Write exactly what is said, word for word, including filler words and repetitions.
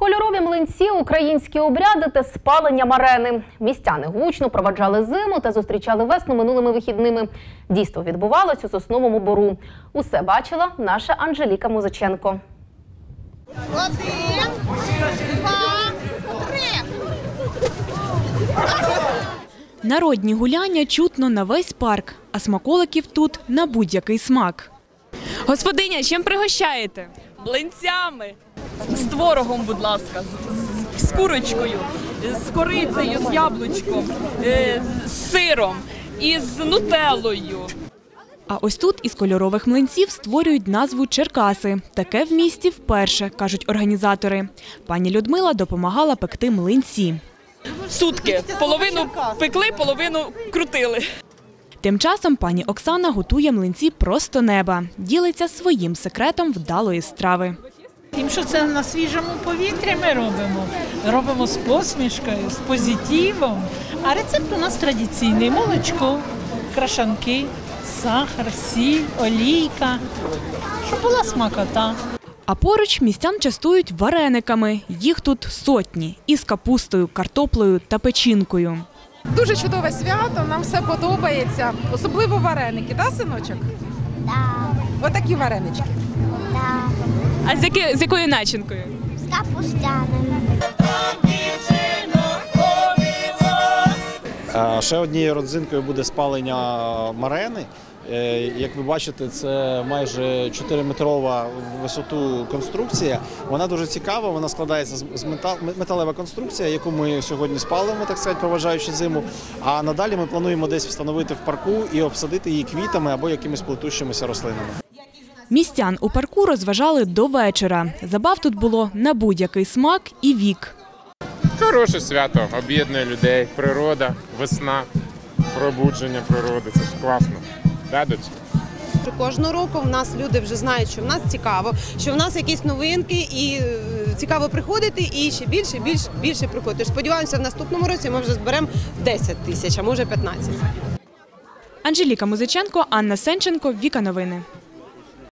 Кольорові млинці, українські обряди та спалення марени. Містяни гучно проваджали зиму та зустрічали весну минулими вихідними. Дійство відбувалось у Сосновому Бору. Усе бачила наша Анжеліка Музиченко. Один, два, три. Народні гуляння чутно на весь парк, а смаколиків тут на будь-який смак. Господиня, чим пригощаєте? Млинцями. З творогом, будь ласка, з, з, з курочкою, з корицею, з яблучком, е, з сиром і з нутеллою. А ось тут із кольорових млинців створюють назву «Черкаси». Таке в місті вперше, кажуть організатори. Пані Людмила допомагала пекти млинці. Сутки. Половину пекли, половину крутили. Тим часом пані Оксана готує млинці просто неба. Ділиться своїм секретом вдалої страви. Тим, що це на свіжому повітрі ми робимо. Робимо з посмішкою, з позитивом. А рецепт у нас традиційний – молочко, крашанки, сахар, сіль, олійка, щоб була смакота. А поруч містян частують варениками. Їх тут сотні. Із капустою, картоплею та печінкою. Дуже чудове свято, нам все подобається. Особливо вареники, так, синочок? Так, Отакі варенички. так. А з, яки, з якою начинкою? З капустяними. Ще однією родзинкою буде спалення марени. Як ви бачите, це майже чотириметрова в висоту конструкція. Вона дуже цікава, вона складається з металева конструкція, яку ми сьогодні спалимо, так сказати, проважаючи зиму. А надалі ми плануємо десь встановити в парку і обсадити її квітами або якимись плетущимися рослинами. Містян у парку розважали до вечора. Забав тут було на будь-який смак і вік. Хороше свято, об'єднує людей, природа, весна, пробудження природи. Це ж класно. Да, доця? Кожного року в нас люди вже знають, що в нас цікаво, що в нас якісь новинки і цікаво приходити і ще більше, більше, більше приходити. Тож сподіваємося, в наступному році ми вже зберемо десять тисяч, а може п'ятнадцять. Анжеліка Музиченко, Анна Сенченко, Віка Новини.